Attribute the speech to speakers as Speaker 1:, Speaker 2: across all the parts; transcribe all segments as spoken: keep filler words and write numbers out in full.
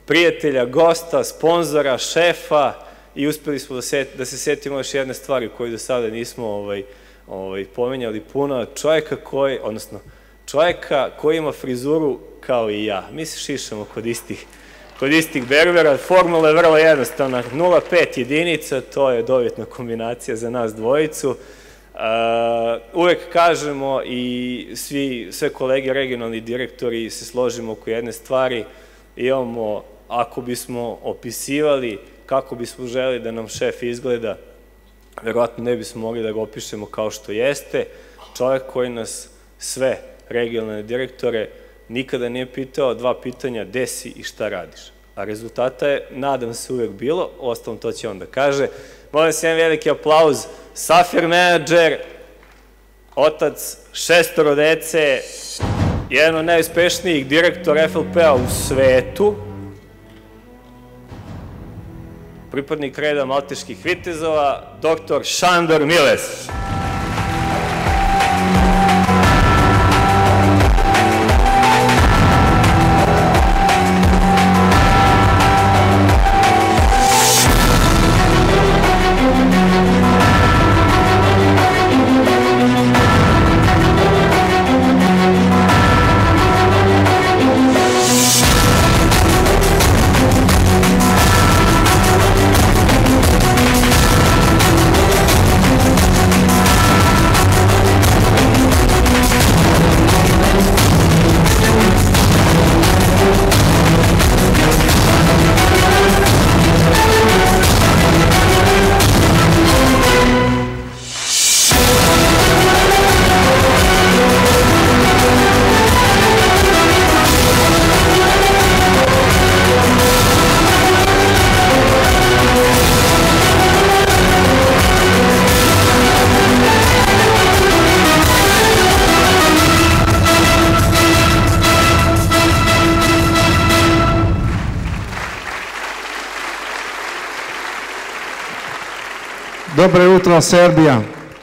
Speaker 1: prijatelja, gosta, sponzora, šefa i uspeli smo da se setimo još jedne stvari koju do sada nismo pomenjali puno. Čovjeka koji, odnosno čovjeka koji ima frizuru kao i ja. Mi se šišamo kod istih kod istih berbera. Formula je vrlo jednostavna. nula pet jedinica, to je dovjetna kombinacija za nas dvojicu. Uvek kažemo i sve kolege, regionalni direktori se složimo oko jedne stvari. Imamo, ako bismo opisivali kako bismo želi da nam šef izgleda, verovatno ne bismo mogli da ga opišemo kao što jeste. Čovjek koji nas sve regionalne direktore nikada nije pitao dva pitanja gde si i šta radiš. A rezultata je, nadam se, uvek bilo, ostalom to će on da kaže. Molim se jedan veliki aplauz, Safir menadžer, otac šestoro dece, jedan od najuspešnijih direktora F L P-a u svetu, pripadnik reda malteških vitezova, doktor Šandor Miles.
Speaker 2: Добре утро, Szerbia!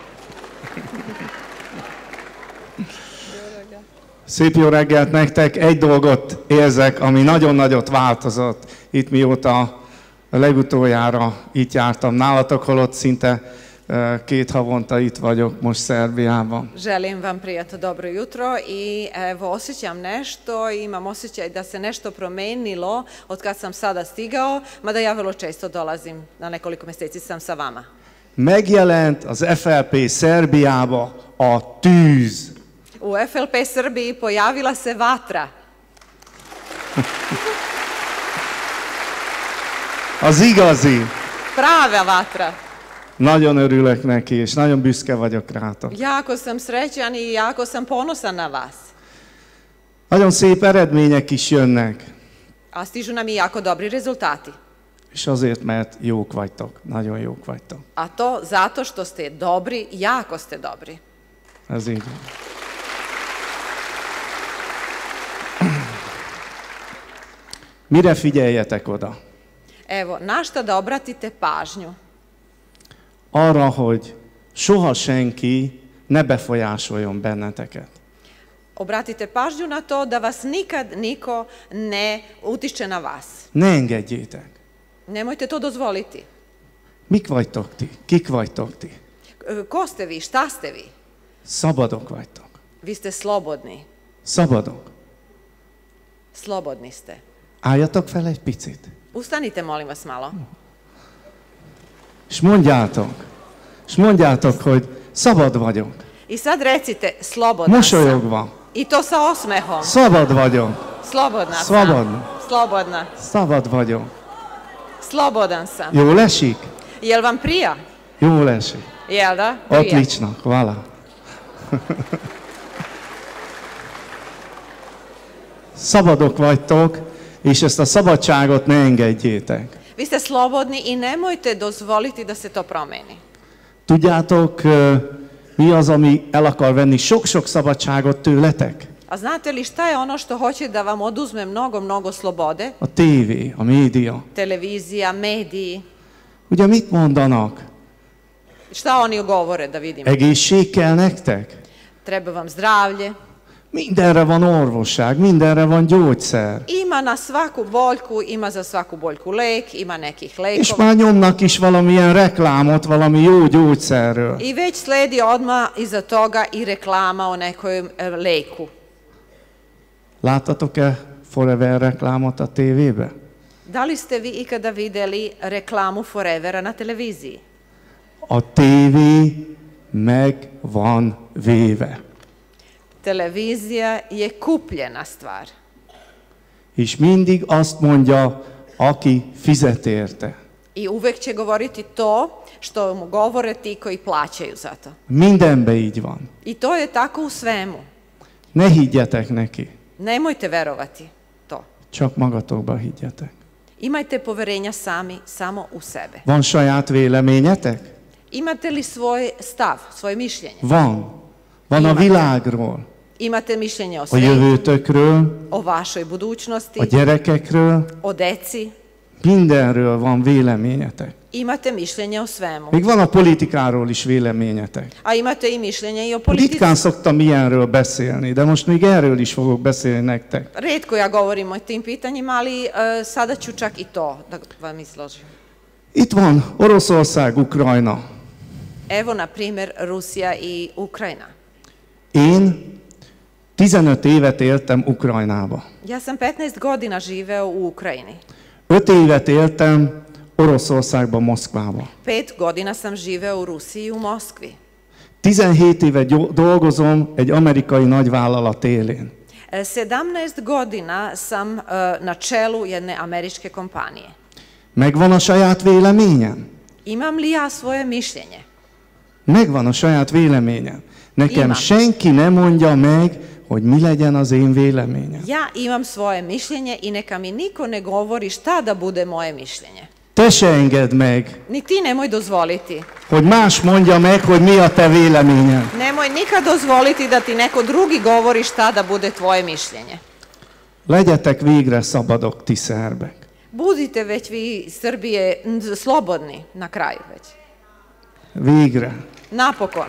Speaker 2: Szép jó reggelt nektek! Egy dolgot érzek, ami nagyon nagyot változott itt, mióta a legutoljára itt jártam nálatok, holott szinte két havonta itt vagyok most Szerbiában.
Speaker 3: Želim vam prijatno dobro jutro i evo osjećam nešto, imam osjećaj da se nešto promenilo od kad sam sada stigao, mada ja vrlo često dolazim, na nekoliko mjeseci sam sa vama.
Speaker 2: Megjelent az F L P Szerbiába a tűz.
Speaker 3: U F L P Srbiji pojavila se vatra.
Speaker 2: Az igazi.
Speaker 3: Prava vatra.
Speaker 2: Nagyon örülök neki, és nagyon büszke vagyok rátok.
Speaker 3: Jako sam srećan i jako sam ponosan na vas.
Speaker 2: Nagyon szép eredmények is jönnek.
Speaker 3: A stižu nam i jako dobri rezultati.
Speaker 2: És azért, mert jók vagytok, nagyon jók vagytok.
Speaker 3: A to zato što ste dobri, jako ste dobri.
Speaker 2: Ez így van. Mire figyeljetek oda?
Speaker 3: Evo, na šta da obratite pažnju?
Speaker 2: Arra, hogy soha senki ne befolyásoljon benneteket.
Speaker 3: Obratite pažnju na to da vas nikad niko ne utišće na vas.
Speaker 2: Ne engedjétek.
Speaker 3: Nemojte to dozvoliti.
Speaker 2: Mik vagytok ti? Kik vagytok ti?
Speaker 3: Ko ste vi? Šta ste vi?
Speaker 2: Szabadok vagytok.
Speaker 3: Vi ste slobodni.
Speaker 2: Szabadok.
Speaker 3: Slobodni ste.
Speaker 2: Álljatok fel egy picit.
Speaker 3: Ustanite, molim vas malo.
Speaker 2: És mondjátok, és mondjátok, hogy szabad vagyok.
Speaker 3: I sad recite, slobodna sam.
Speaker 2: Mosolyogva.
Speaker 3: I to sa osmehom.
Speaker 2: Szabad vagyok.
Speaker 3: Slobodna sam.
Speaker 2: Szabad.
Speaker 3: Slobodna.
Speaker 2: Szabad vagyok.
Speaker 3: Slobodan sam.
Speaker 2: Jól esik?
Speaker 3: Jel vam prija?
Speaker 2: Jól esik.
Speaker 3: Jel da? Prija.
Speaker 2: Otlично, hvala. Szabadok vagytok, és ezt a szabadságot ne engedjétek.
Speaker 3: Vi ste slobodni i nemojte dozvoliti da se to promeni.
Speaker 2: Tudjátok, mi az, ami el akar venni sok-sok szabadságot tőletek?
Speaker 3: A znate li šta je ono što hoće da vam oduzme mnogo, mnogo slobode?
Speaker 2: A tévé, a média.
Speaker 3: Televizija, mediji.
Speaker 2: Ugye mit mondanak?
Speaker 3: Šta oni govore, da vidimo?
Speaker 2: Egészség kell nektek?
Speaker 3: Treba vam zdravlje.
Speaker 2: Mindenre van orvosság, mindenre van gyógyszer.
Speaker 3: Ima na svaku boljku, ima za svaku boljku lek, ima nekih
Speaker 2: És
Speaker 3: lekova.
Speaker 2: már nyomnak is valamilyen reklámot, valami jó gyógyszerről.
Speaker 3: I već sledi odmah iza toga i reklama o nekojem e, leku.
Speaker 2: Láttatok-e Forever reklámot a tévébe?
Speaker 3: Da li ste vi ikada videli reklamu Forevera na televiziji?
Speaker 2: A tévé meg van véve.
Speaker 3: Televizija je kupljena stvar.
Speaker 2: És mindig azt mondja, aki fizet érte.
Speaker 3: I uvek će govoriti to što mu govore ti koji plaćaju za to.
Speaker 2: Mindenbe így van.
Speaker 3: I to je tako u svemu.
Speaker 2: Ne higgyetek neki,
Speaker 3: Nemojte verovati to.
Speaker 2: csak magatokba higgyetek.
Speaker 3: Imajte poverenja sami, samo u sebe.
Speaker 2: Van saját véleményetek?
Speaker 3: Imate li svoj stav, svoje mišljenje?
Speaker 2: Van. Van a
Speaker 3: Imate.
Speaker 2: világról,
Speaker 3: Imate mišljenje o
Speaker 2: a
Speaker 3: svijetu,
Speaker 2: jövőtökről,
Speaker 3: o vašoj budućnosti,
Speaker 2: a gyerekekről,
Speaker 3: o deci.
Speaker 2: mindenről van véleményetek.
Speaker 3: Imate mišljenje o svemu.
Speaker 2: Még van a politikáról is véleményetek.
Speaker 3: A imate i mišljenje i o politici.
Speaker 2: Ritkán szoktam ilyenről beszélni, de most még erről is fogok beszélni nektek.
Speaker 3: Rijetko ja govorim o tim pitanjima, ali e, sada ću čak i to da vam izložim.
Speaker 2: Itt van Oroszország, Ukrajna.
Speaker 3: Evo, na primjer, Rusija i Ukrajina.
Speaker 2: Én tizenöt évet éltem Ukrajnába.
Speaker 3: Ja sam petnaest godina živeo u Ukrajini.
Speaker 2: öt évet éltem Oroszországban, Moszkvában.
Speaker 3: Pet godina sam živeo u Rusiji, u Moskvi.
Speaker 2: tizenhét éve gyo- dolgozom egy amerikai nagyvállalat élén.
Speaker 3: E, sedamnaest godina sam e, na čelu jedne američke kompanije.
Speaker 2: Megvan a saját véleményem?
Speaker 3: Imam li ja svoje mišljenje?
Speaker 2: Megvan a saját véleményem. Nekem
Speaker 3: Imam.
Speaker 2: senki nem mondja meg, hogy mi legyen az én véleményem.
Speaker 3: Ja imam svoje mišljenje i neka mi niko ne govori šta da bude moje mišljenje.
Speaker 2: Te se engedd meg,
Speaker 3: Ni ti nemoj dozvoliti.
Speaker 2: hogy más mondja meg, hogy mi a te véleményed.
Speaker 3: Nemoj nikad dozvoliti da ti neko drugi govori šta da bude tvoje mišljenje.
Speaker 2: Legyetek végre szabadok, ti szerbek.
Speaker 3: Budite već vi Srbije m, slobodni na kraju već.
Speaker 2: Végre.
Speaker 3: Napokon.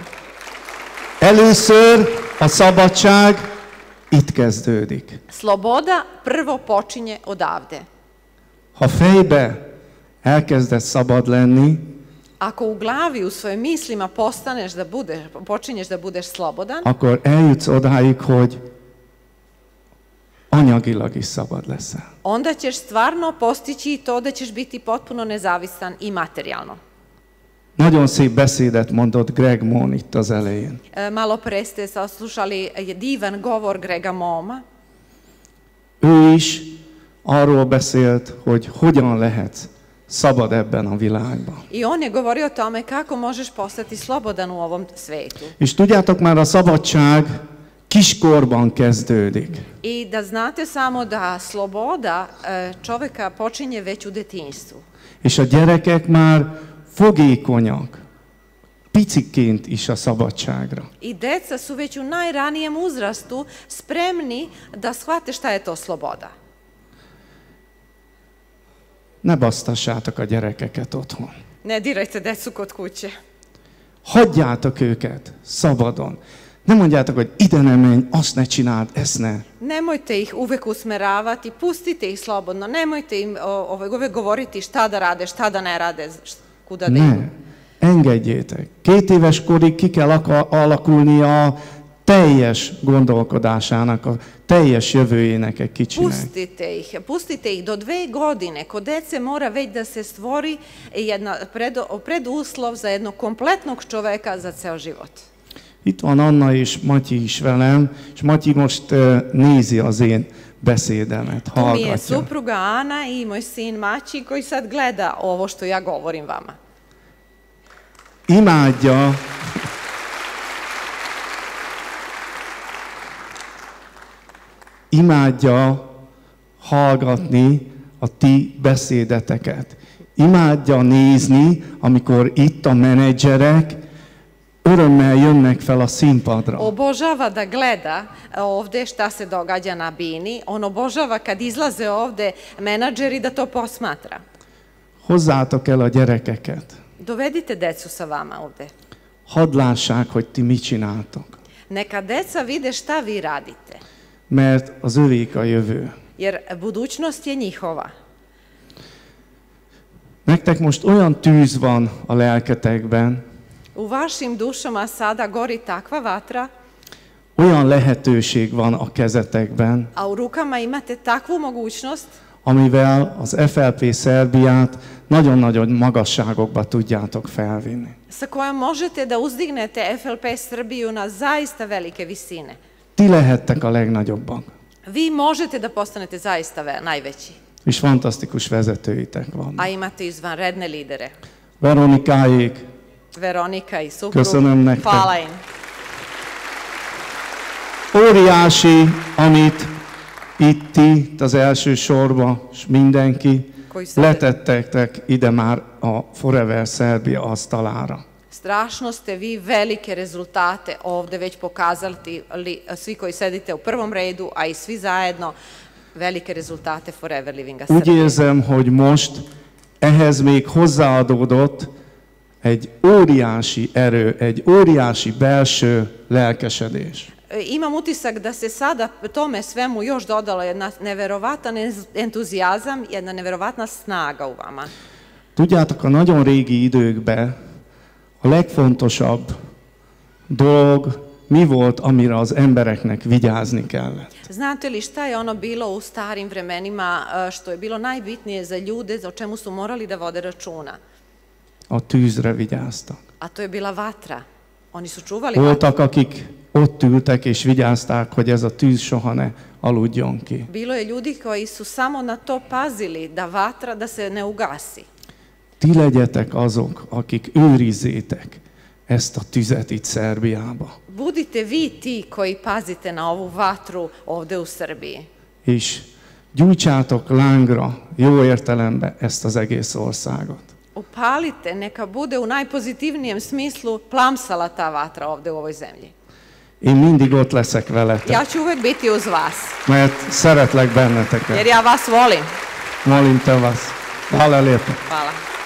Speaker 2: Először a szabadság itt kezdődik.
Speaker 3: Sloboda prvo počinje odavde.
Speaker 2: Ha fejbe elkezdesz szabad lenni,
Speaker 3: Ako u glavi, u svojim mislima postaneš da budeš, počinješ da budeš slobodan,
Speaker 2: akkor eljutsz odáig, hogy anyagilag is szabad leszel.
Speaker 3: onda ćeš stvarno postići i to da ćeš biti potpuno nezavisan i materijalno.
Speaker 2: Nagyon szép beszédet mondott Greg Moon itt az elején.
Speaker 3: E, malo pre ste saslušali divan govor Grega Moma.
Speaker 2: Ő is arról beszélt, hogy hogyan lehetsz szabad ebben a világban.
Speaker 3: I on je govorio o tome kako možeš postati slobodan u ovom svetu.
Speaker 2: És tudjátok már, a szabadság kiskorban kezdődik.
Speaker 3: I da znate samo da sloboda e, čoveka počinje već u detinjstvu.
Speaker 2: És a gyerekek már fogékonyak, piciként is a szabadságra.
Speaker 3: I deca su već u najranijem uzrastu spremni da shvate šta je to sloboda.
Speaker 2: Ne basztassátok a gyerekeket otthon.
Speaker 3: Ne dirajte decu kod kuće.
Speaker 2: Hagyjátok őket szabadon. Nem mondjátok, hogy ide ne menj, azt ne csináld, ezt ne.
Speaker 3: Nemojte ih uvek usmeravati, pustite ih slobodno, nemojte im o, ove, uvek govoriti šta da rade, šta da ne rade, š- kuda da idu.
Speaker 2: Ne. Engedjétek. Két éves korig ki kell aka- alakulnia a teljes gondolkodásának, a teljes jövőjének egy kicsinek.
Speaker 3: Pustite ih, pustite ih do dve godine. Kod dece mora već da se stvori jedna pred, preduslov za jednog kompletnog čoveka za ceo život.
Speaker 2: Itt van Anna és Matyi is velem, és Matyi most uh, nézi az én beszédemet,
Speaker 3: Tu mi je
Speaker 2: hallgatja.
Speaker 3: supruga Ana i moj sin Maći koji sad gleda ovo što ja govorim vama.
Speaker 2: Imádja, imádja hallgatni a ti beszédeteket. Imádja nézni, amikor itt a menedzserek örömmel jönnek fel a színpadra.
Speaker 3: Obožava da gleda ovde šta se događa na bini. On obožava kad izlaze ovde menadžeri da to posmatra.
Speaker 2: Hozzátok el a gyerekeket.
Speaker 3: Dovedite decu sa vama ovde.
Speaker 2: Hadd lássák, hogy ti mit csináltok.
Speaker 3: Neka deca vide šta vi radite.
Speaker 2: Mert az övék a jövő.
Speaker 3: Jer budućnost je njihova.
Speaker 2: Nektek most olyan tűz van a lelketekben,
Speaker 3: U vašim dušama sada gori takva vatra,
Speaker 2: olyan lehetőség van a kezetekben,
Speaker 3: a u rukama imate takvu mogućnost
Speaker 2: amivel az ef el pé Szerbiát nagyon-nagyon magasságokba tudjátok felvinni.
Speaker 3: sa kojom možete da uzdignete ef el pe Srbiju na zaista velike visine.
Speaker 2: Ti lehettek a legnagyobbak,
Speaker 3: Vi možete da postanete zaista ve- najveći,
Speaker 2: és fantasztikus vezetőitek vannak.
Speaker 3: a imate izvanredne lidere.
Speaker 2: Veronikáék,
Speaker 3: Veronika i suprug,
Speaker 2: Köszönöm nektek.
Speaker 3: hvala im.
Speaker 2: óriási, amit itt ti, az első sorba, és mindenki,
Speaker 3: Koji sad-
Speaker 2: letettek ide már a Forever Serbia asztalára.
Speaker 3: Strašno ste vi velike rezultate ovde već pokazali, li, svi koji sedite u prvom redu, a i svi zajedno, velike rezultate Forever Livinga
Speaker 2: Úgy
Speaker 3: Srbije.
Speaker 2: érzem, hogy most ehhez még hozzáadódott egy óriási erő, egy óriási belső lelkesedés.
Speaker 3: E, Imam utisak da se sada tome svemu još dodala jedna neverovatan enz- entuzijazam, jedna neverovatna snaga u vama.
Speaker 2: Tudjátok, a nagyon régi időkben a legfontosabb dolog mi volt, amire az embereknek vigyázni kellett?
Speaker 3: Znate li šta je ono bilo u starim vremenima e, što je bilo najbitnije za ljude, o čemu su morali da vode računa?
Speaker 2: A tűzre vigyáztak.
Speaker 3: A to je bila vatra. Oni su čuvali vatru.
Speaker 2: Voltak, akik ott ültek és vigyázták, hogy ez a tűz soha ne aludjon ki.
Speaker 3: Bilo je ljudi koji su samo na to pazili, da vatra, da se ne ugasi.
Speaker 2: Ti legyetek azok, akik őrizzétek ezt a tüzet itt Szerbiába.
Speaker 3: Budite vi ti koji pazite na ovu vatru ovde u Srbiji.
Speaker 2: És gyújtsátok lángra, jó értelemben ezt az egész országot.
Speaker 3: Upalite, neka bude u najpozitivnijem smislu plamsala ta vatra ovde u ovoj zemlji.
Speaker 2: Én mindig ott leszek veletek,
Speaker 3: Ja ću uvek biti uz vas,
Speaker 2: mert szeretlek
Speaker 3: jer
Speaker 2: benneteket.
Speaker 3: ja vas volim.
Speaker 2: Molim te vas. Hvala lijepo.
Speaker 3: Hvala.